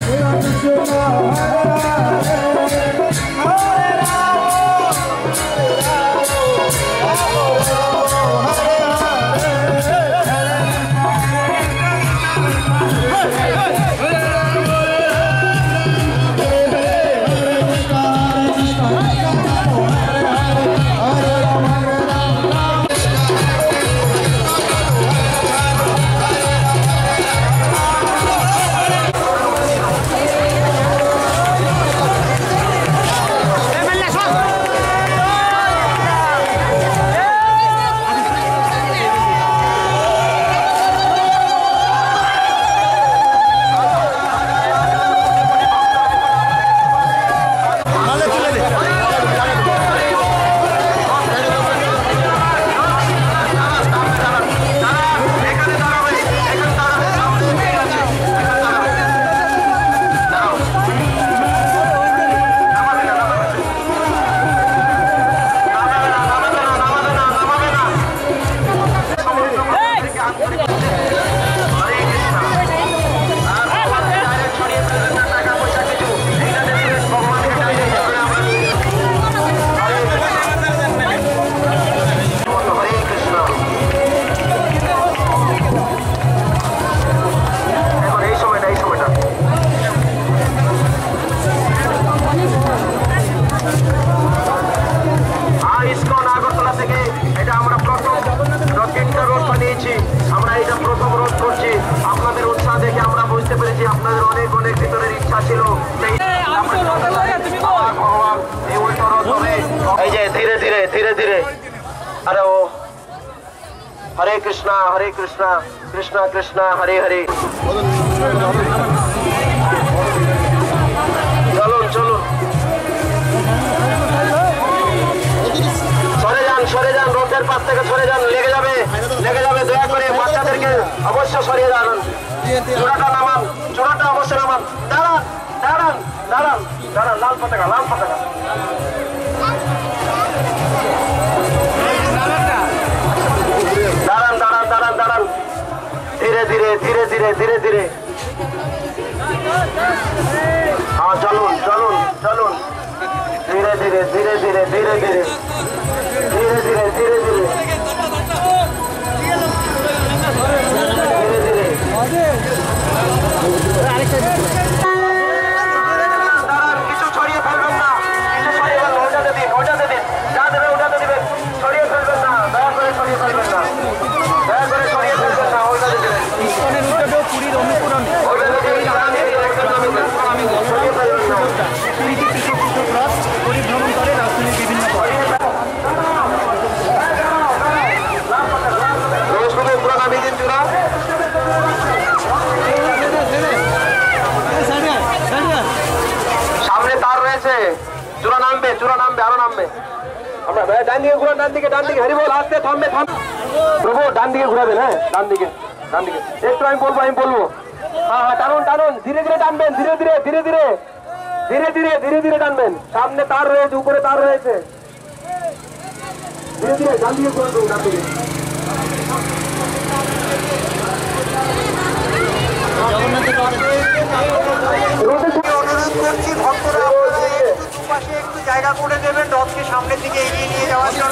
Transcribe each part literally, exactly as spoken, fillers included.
धीरे धीरे अरे वो हरे कृष्णा हरे कृष्णा कृष्णा कृष्णा हरे हरे चलो चलो सरे जान सरे जान रोडेर पास থেকে সরে যান লেগে যাবে লেগে যাবে দয়া করে বাচ্চাদেরকে অবশ্য সরিয়ে দাঁড়ান চূড়াটা নামান চূড়াটা অবশ্য নামান দাঁড়ান দাঁড়ান দাঁড়ান দাঁড়ান লাল পতাকা লাল পতাকা दारान दारान दारान दारान धीरे धीरे धीरे धीरे धीरे धीरे हाँ चलून चलून चलून धीरे धीरे धीरे धीरे धीरे धीरे धीरे धीरे धीरे धीरे चूड़ा नामबे चूड़ा नामबे आरो नामबे আমরা ডান দিকে ঘোরা ডান দিকে ডান দিকে হরি বল আস্তে থামবে থাম প্রভু ডান দিকে ঘোরাবেন হ্যাঁ ডান দিকে ডান দিকে একটু আমি বলবো আমি বলবো হ্যাঁ হ্যাঁ টানুন টানুন ধীরে ধীরে টানবেন ধীরে ধীরে ধীরে ধীরে ধীরে ধীরে ধীরে ধীরে টানবেন সামনে তার রয়েছে উপরে তার রয়েছে ধীরে ধীরে ডান দিকে ঘোরাবেন ডান দিকে অনুরোধ করছি ভক্তরা পাশে একটু জায়গা করে দেবেন রথকে সামনের দিকে এগিয়ে নিয়ে যাওয়ার জন্য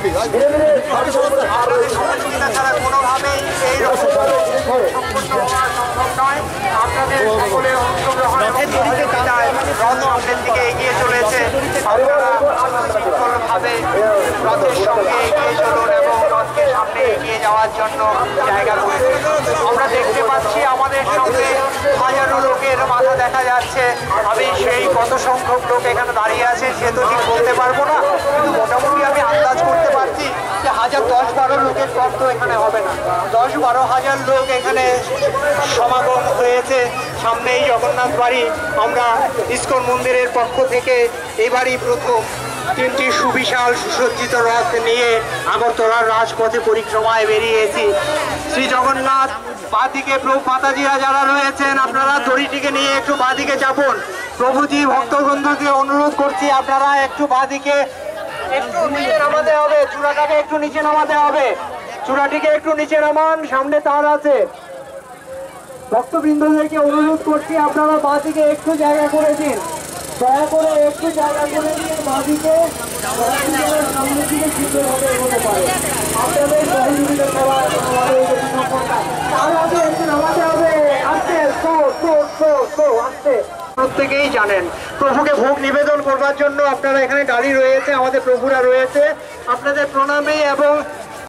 সহযোগিতা ছাড়া কোনোভাবেই এই রকম সম্পূর্ণ হওয়া সম্ভব নয় আপনাদের সকলের অংশগ্রহণের সহযোগিতায় রথ সামনের দিকে এগিয়ে চলেছে আপনারা শৃঙ্খলভাবে রথের সঙ্গে এগিয়ে চলুন এবং রথকে সামনে এগিয়ে যাওয়ার জন্য জায়গা করে দেবেন আমরা দেখতে পাচ্ছি আমাদের সঙ্গে হাজারো লোকের মাথা দেখা যাচ্ছে আমি সেই কত সংখ্যক লোক এখানে দাঁড়িয়ে আছে সে তো ঠিক বলতে পারবো না কিন্তু মোটামুটি আমি আন্দাজ করতে পারছি যে হাজার দশ বারো লোকের কম তো এখানে হবে না দশ বারো হাজার লোক এখানে সমাগম হয়েছে সামনেই জগন্নাথ বাড়ি আমরা ইস্কন মন্দিরের পক্ষ থেকে এবারই প্রথম তিনটি সুবিশাল সুসজ্জিত রথ নিয়ে আগরতলার রাজপথে পরিক্রমায় বেরিয়েছি শ্রী জগন্নাথ বাদিকে প্রভু মাতাজিরা যারা রয়েছেন আপনারা দড়িটিকে নিয়ে একটু বাদিকে চাপুন প্রভুজি ভক্তবন্ধুকে অনুরোধ করছি আপনারা একটু বাদিকে একটু নিচে নামাতে হবে চূড়াটাকে একটু নিচে নামাতে হবে চূড়াটিকে একটু নিচে নামান সামনে তার আছে ভক্তবৃন্দদেরকে অনুরোধ করছি আপনারা বাঁ দিকে একটু জায়গা করে দিন, দয়া করে একটু জায়গা করে দিয়ে বাঁ দিকে সামনের দিকে সুন্দরভাবে এগোতে পারে। আপনাদের সহযোগিতা করা আরো আগে একটু নামাতে হবে, আসতে আসতে প্রত্যেকেই জানেন প্রভুকে ভোগ নিবেদন করবার জন্য আপনারা এখানে দাঁড়িয়ে রয়েছে, আমাদের প্রভুরা রয়েছে। আপনাদের প্রণামে এবং